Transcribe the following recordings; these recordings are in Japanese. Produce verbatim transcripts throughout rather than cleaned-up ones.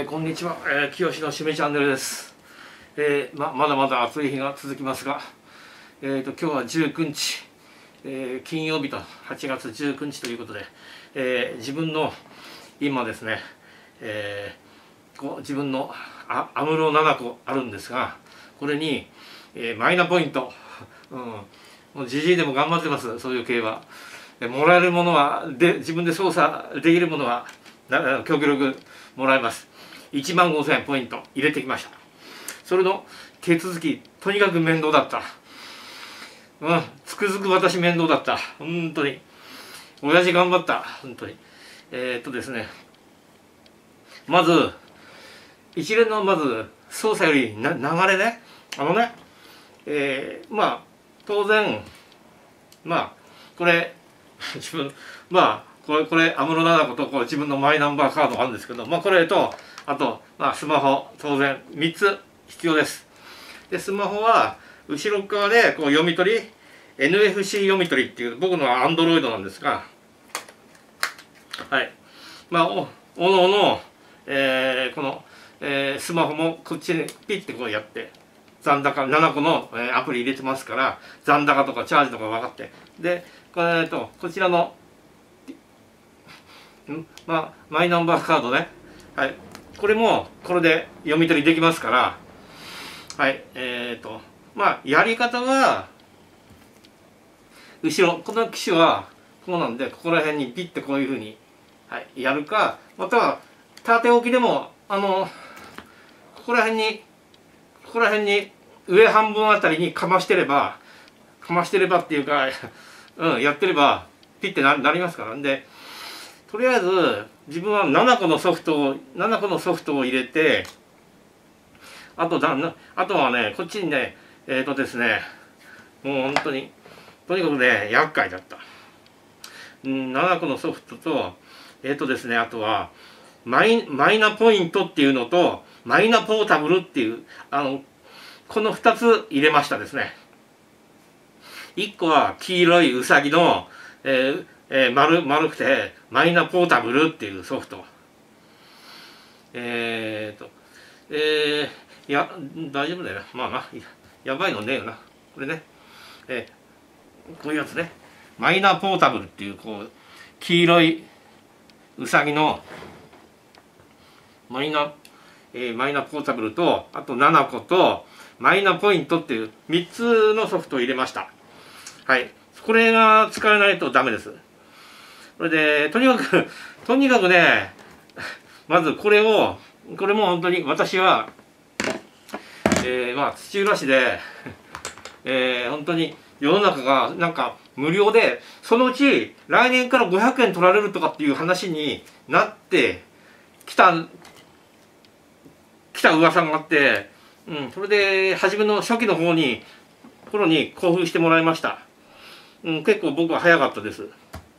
えー、こんにちは、えー、清のしめチャンネルです。えー、ままだまだ暑い日が続きますが、えーと今日はじゅうくにち、えー、金曜日とはちがつじゅうくにちということで、えー、自分の今ですね、えー、こう自分のあアムロななこあるんですが、これに、えー、マイナポイント、うん、もうじじいでも頑張ってます。そういう系はもらえるものはで自分で操作できるものは極力もらえます。いちまんごせんポイント入れてきました。それの手続きとにかく面倒だった。うん、つくづく私面倒だった。本当に親父頑張った。本当にえー、っとですねまず一連のまず操作よりな流れね、あのねえー、まあ当然まあこれ自分まあこれこれ安室奈々子とこう自分のマイナンバーカードがあるんですけど、まあこれとあとまあスマホ当然みっつ必要です。でスマホは後ろ側でこう読み取り エヌエフシー 読み取りっていう僕のは Android なんですが、はいまあおおのおの、えー、この、えー、スマホもこっちにピッてこうやって残高ななこの、えー、アプリ入れてますから残高とかチャージとか分かって、でこれとこちらのんまあマイナンバーカードね、はいこれもこれで読み取りできますから、はいえーとまあやり方は後ろこの機種はこうなんでここら辺にピッてこういうふうに、はい、やるか、または縦置きでもあのここら辺にここら辺に上半分あたりにかましてればかましてればっていうかうんやってればピッて な, なりますからんで、とりあえず自分はななこのソフトをななこのソフトを入れて、あとだなあとはねこっちにねえっ、ー、とですねもう本当にとにかくね厄介だった。うんななこのソフトとえっ、ー、とですねあとはマイマイナポイントっていうのとマイナポータブルっていうあのこのふたつ入れましたですね。いっこは黄色いうさぎの、えーえー、丸丸くてマイナポータブルっていうソフト。えーとえー、いや大丈夫だよな、まあな や, やばいのねえよなこれね、えー、こういうやつねマイナポータブルっていうこう黄色いうさぎのマイナ、えー、マイナポータブルとあとななことマイナポイントっていうみっつのソフトを入れました。はいこれが使えないとダメです。それでとにかくとにかくねまずこれをこれも本当に私は、えー、まあ土浦市で、えー、本当に世の中がなんか無料でそのうち来年からごひゃくえん取られるとかっていう話になってきた来た噂があって、うん、それで初めの初期の方に頃に興奮してもらいました。うん、結構僕は早かったです。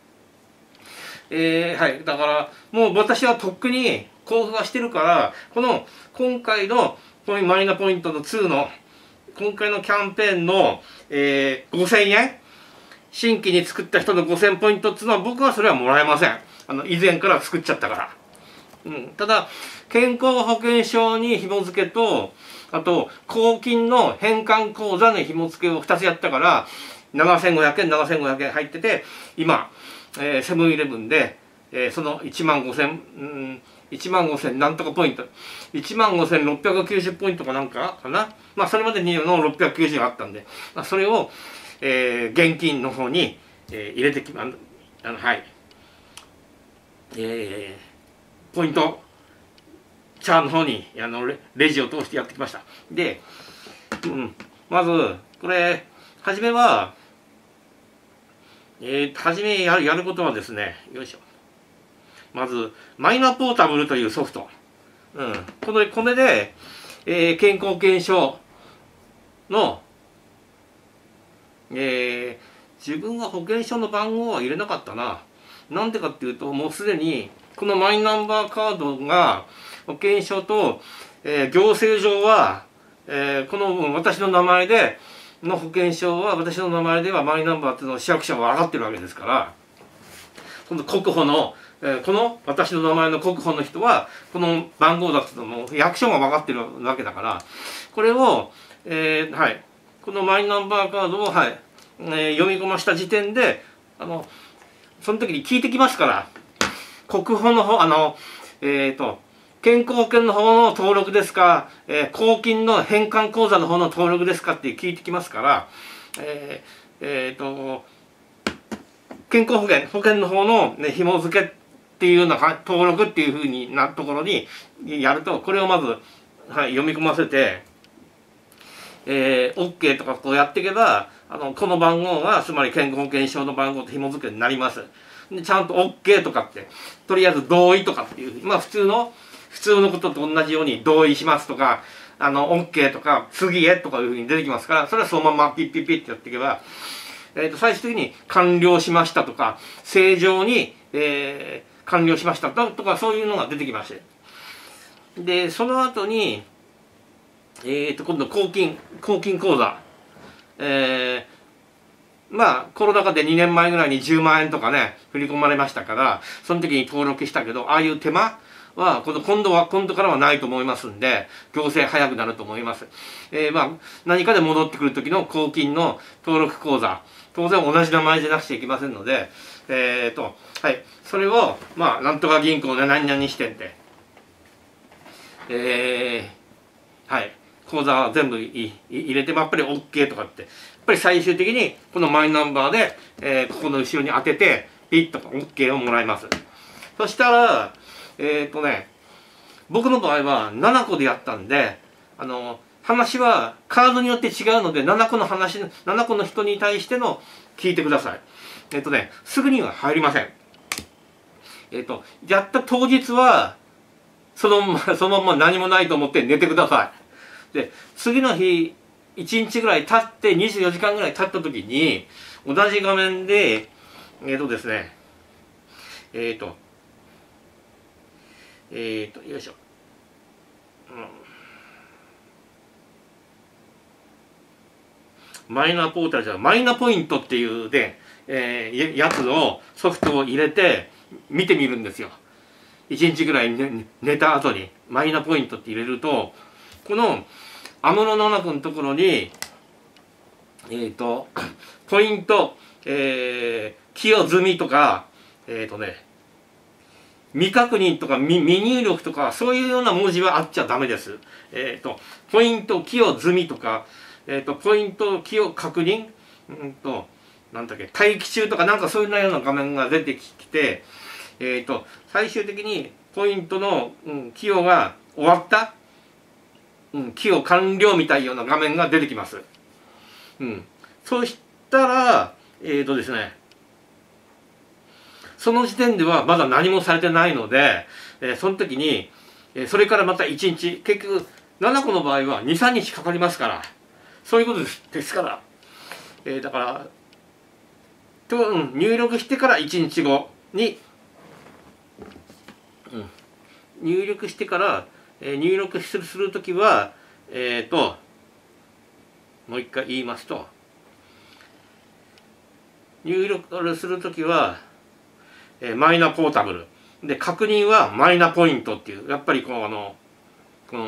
えー、はいだからもう私はとっくに交付はしてるから、この今回のこのマイナポイントのにの今回のキャンペーンの、えー、ごせんえん新規に作った人のごせんポイントっていうのは僕はそれはもらえません。あの以前から作っちゃったから、うん、ただ健康保険証に紐付けとあと公金の返還口座に紐付けをふたつやったからななせんごひゃくえんななせんごひゃくえん入ってて、今えー、セブンイレブンで、えー、そのいちまんごせん、うん、いちまんごせんなんとかポイントいちまんごせんろっぴゃくきゅうじゅうポイントかなんかかな、まあそれまでにのろっぴゃくきゅうじゅうあったんで、まあ、それを、えー、現金の方に、えー、入れてきまあのはいえー、ポイントチャーの方にあの レ, レジを通してやってきました。で、うん、まずこれ初めはえー、初めやるやることはですね、よいしょ。まず、マイナポータブルというソフト。うん。これ、これで、えー、健康保険証の、えー、自分は保険証の番号は入れなかったな。なんでかっていうと、もうすでに、このマイナンバーカードが、保険証と、えー、行政上は、えー、この私の名前で、の保険証は私の名前ではマイナンバーっていうのを市役所は分かってるわけですから、この国保のえー、この私の名前の国保の人はこの番号だっていうのも役所が分かってるわけだから、これを、えー、はい、このマイナンバーカードを、はいえー、読み込ました時点であのその時に聞いてきますから、国保の方あのえっ、ー、と健康保険の方の登録ですか、えー、公金の返還口座の方の登録ですかって聞いてきますから、えー、えー、と健康保険保険の方の、ね、紐付けっていうような登録っていうふうになるところにやると、これをまず、はい、読み込ませて、えー、OK とかこうやっていけば、あのこの番号がつまり健康保険証の番号と紐付けになります。でちゃんと OK とかってとりあえず同意とかっていう、まあ普通の普通のことと同じように同意しますとか、あの OK とか次へとかいうふうに出てきますから、それはそのままピッピッピッってやっていけば、えー、と最終的に完了しましたとか正常に、えー、完了しましたとかそういうのが出てきまして、でその後に、えー、と今度公金公金口座、えー、まあコロナ禍でにねんまえぐらいにじゅうまんえんとかね振り込まれましたから、その時に登録したけど、ああいう手間は今度今度は今度からはないと思いますんで、行政早くなると思います。えー、まあ何かで戻ってくる時の公金の登録口座、当然同じ名前でなくちゃいけませんので、えーとはいそれをまあなんとか銀行で何々支店で、えー、はい口座は全部い入れてもやっぱり OK とかって、やっぱり最終的にこのマイナンバーで、えー、ここの後ろに当ててピッと OK をもらいます。そしたらえっ、ー、とね僕の場合はななこでやったんで、あの話はカードによって違うのでななこの話ななこの人に対しての聞いてください。えっ、ー、とねすぐには入りません。えっ、ー、とやった当日はそのままそのまま何もないと思って寝てください。で次の日いちにちぐらい経ってにじゅうよじかんぐらい経った時に同じ画面でえっ、ー、とですねえっ、ー、とえっ、ー、とよいしょ、うん、マイナポータルじゃマイナポイントっていうで、えー、やつをソフトを入れて見てみるんですよ。いちにちぐらい寝、寝た後にマイナポイントって入れると、この安室奈々子のところにえっ、ー、とポイント、えー、寄与済みとかえっ、ー、とね未確認とか 未, 未入力とかそういうような文字はあっちゃダメです。えっ、ー、とポイント寄与済みとか、えっ、ー、とポイント寄与確認、うんとなんだっけ待機中とかなんかそういうような画面が出てきて、えっ、ー、と最終的にポイントの、うん、寄与が終わった、うん、寄与完了みたいなような画面が出てきます。うん、そうしたらえっ、ー、とですねその時点ではまだ何もされてないので、えー、その時に、えー、それからまたいちにち、結局ななこの場合はに、みっかかかりますから、そういうことですですから、えー、だからと、うん、入力してからいちにちごに、うん、入力してから、えー、入力するする時はえっ、ー、ともう一回言いますと、入力する時はえー、マイナポータブルで確認はマイナポイントっていう、やっぱりこうあのこの、うん、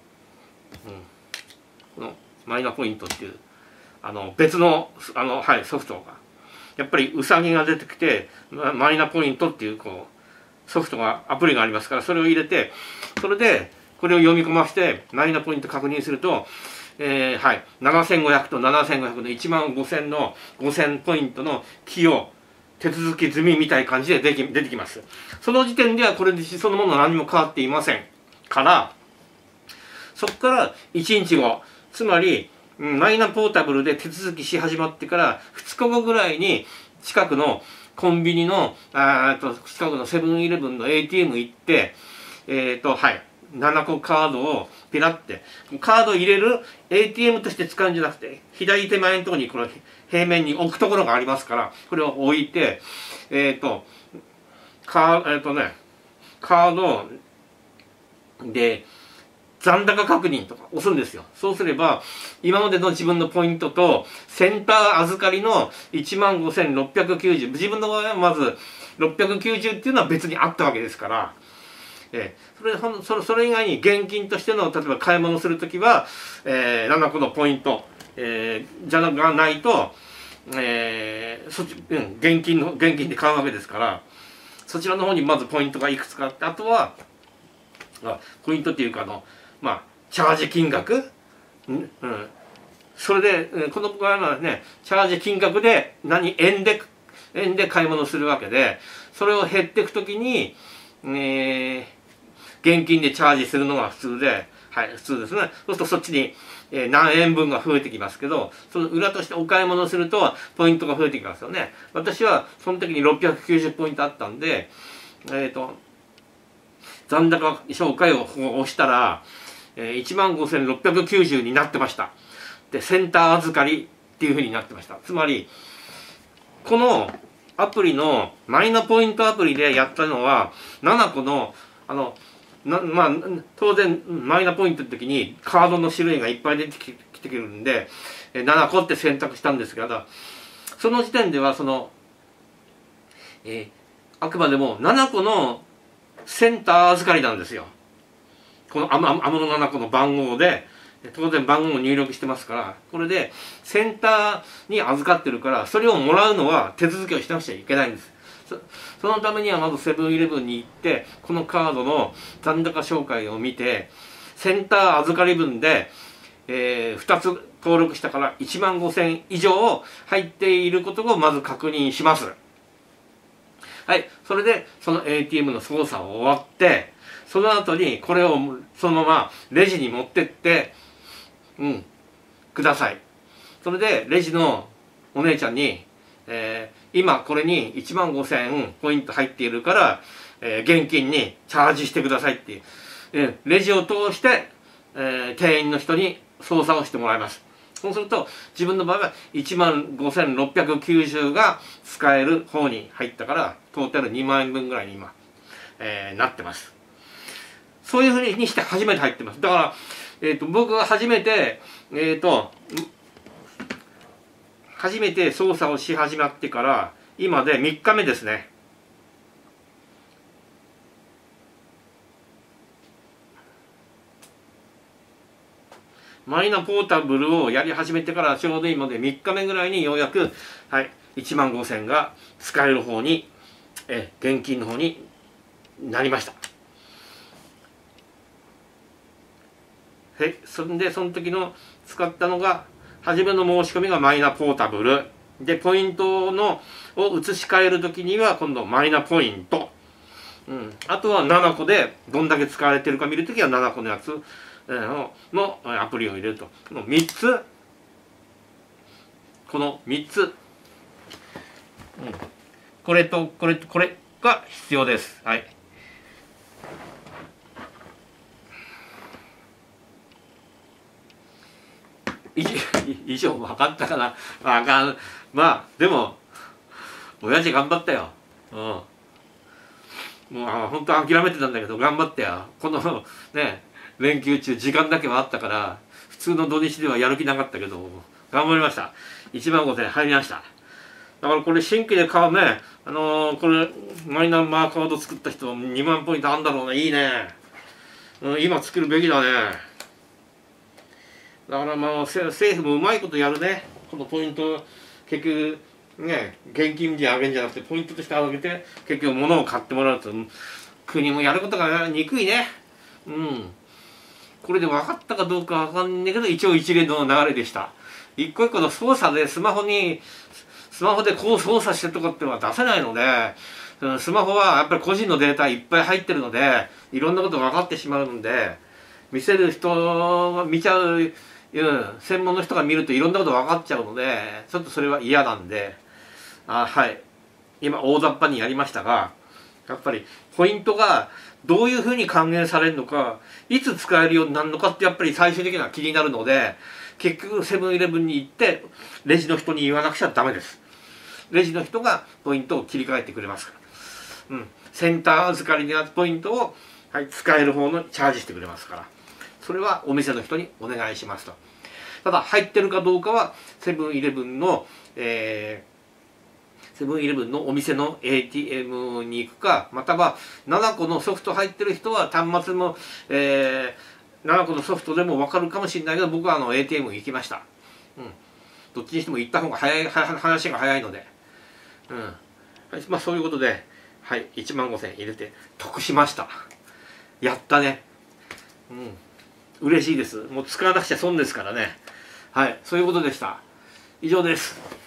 このマイナポイントっていうあの別のあの、はい、ソフトがやっぱりウサギが出てきてマイナポイントっていうこうソフトがアプリがありますから、それを入れてそれでこれを読み込ませてマイナポイント確認すると、えー、はいななせんごひゃくとななせんごひゃくのいちまんごせんのごせんポイントの寄与手続き済みみたいな感じで出てきます。その時点ではこれでそのものは何も変わっていませんから、そこからいちにちご、つまりマイナポータブルで手続きし始まってからふつかごぐらいに近くのコンビニのあと近くのセブンイレブンの エーティーエム 行ってえっ、ー、とはいななこカードをピラってカード入れる エーティーエム として使うんじゃなくて、左手前のところにこの平面に置くところがありますから、これを置いてえっ、ー、とカーえっ、ー、とねカードで残高確認とか押すんですよ。そうすれば今までの自分のポイントとセンター預かりのいちまんごせんろっぴゃくきゅうじゅう、自分の場合はまずろっぴゃくきゅうじゅうっていうのは別にあったわけですから、えー、それほんそれそれ以外に現金としての例えば買い物する時は、えー、ななこのポイント、えー、じゃがないと、えーそっちうん、現金の現金で買うわけですから、そちらの方にまずポイントがいくつかあって、あとはあポイントっていうかあのまあチャージ金額、うん、うん、それでこの場合はねチャージ金額で何円で円で買い物するわけで、それを減っていくときに、えー、現金でチャージするのが普通で、はい、普通ですね。そうするとそっちに、えー、何円分が増えてきますけど、その裏としてお買い物するとポイントが増えてきますよね。私はその時にろっぴゃくきゅうじゅうポイントあったんで、えっと残高紹介を押したら、えー、いちまんごせんろっぴゃくきゅうじゅうになってました。でセンター預かりっていうふうになってました。つまりこのアプリのマイナポイントアプリでやったのはななこのあのなまあ当然マイナポイントの時にカードの種類がいっぱい出てきてくるんでななこって選択したんですけど、その時点ではその、えー、あくまでもななこのセンター預かりなんですよ。このアムアムのななこの番号で当然番号を入力してますから、これでセンターに預かってるから、それをもらうのは手続きをしなくちゃいけないんです。そ, そのためにはまずセブンイレブンに行ってこのカードの残高紹介を見て、センター預かり分で、えー、ふたつ登録したからいちまんごせん以上入っていることをまず確認します。はい、それでその エーティーエム の操作を終わって、その後にこれをそのままレジに持ってってうんください。それでレジのお姉ちゃんに、えー、今これにいちまんごせんポイント入っているから、えー、現金にチャージしてくださいっていう、えー、レジを通して、えー、店員の人に操作をしてもらいます。そうすると自分の場合はいちまんごせんろっぴゃくきゅうじゅうが使える方に入ったから、トータルにまんえんぶんぐらいに今、えー、なってます。そういうふうにして初めて入ってます。だから、えー、と僕が初めて、えー、と初めて操作をし始まってから今でみっかめですね。マイナポータブルをやり始めてからちょうど今でみっかめぐらいにようやく、はい、いちまんごせんが使える方に、え現金の方になりました。はい、そんでその時の使ったのが初めの申し込みがマイナポータブルで、ポイントのを移し替える時には今度マイナポイント、うん、あとはななこでどんだけ使われてるか見るときはななこのやつののアプリを入れると、このみっつ、このみっつ、うん、これとこれとこれが必要です。はい。以上分かったかな。分かんまあでも親父頑張ったよ。うん。もう本当諦めてたんだけど頑張ったよ。このね連休中時間だけはあったから普通の土日ではやる気なかったけど頑張りました。いちまんごせん入りました。だからこれ新規で買うね、あのー、これマイナンバーカード作った人にまんポイントあんだろうね。いいね、うん、今作るべきだね。だからまあ政府もうまいことやるね。このポイント結局ね現金であげるんじゃなくてポイントとしてあげて結局物を買ってもらうと国もやることがにくいね。うん。これで分かったかどうかわかんないけど一応一連の流れでした。一個一個の操作でスマホにスマホでこう操作してとかっていうのは出せないので、スマホはやっぱり個人のデータいっぱい入ってるのでいろんなこと分かってしまうので、見せる人が見ちゃう、うん、専門の人が見るといろんなこと分かっちゃうのでちょっとそれは嫌なんで、あはい今大雑把にやりましたが、やっぱりポイントがどういうふうに還元されるのか、いつ使えるようになるのかってやっぱり最終的には気になるので、結局セブンイレブンに行ってレジの人に言わなくちゃダメです。レジの人がポイントを切り替えてくれますから、うん、センター預かりのポイントを、はい、使える方のチャージしてくれますから、 それはお店の人にお願いしますと。ただ入ってるかどうかはセブンイレブンの、えー、セブンイレブンのお店の エーティーエム に行くか、またはななこのソフト入ってる人は端末も、えー、ななこのソフトでも分かるかもしれないけど、僕はあの エーティーエム 行きました。うん、どっちにしても行った方が早い、話が早いので、うん、まあそういうことで、はい、いちまんごせんえん入れて得しました。やったね。うん、嬉しいです。もう使わなくちゃ損ですからね。はい、そういうことでした。以上です。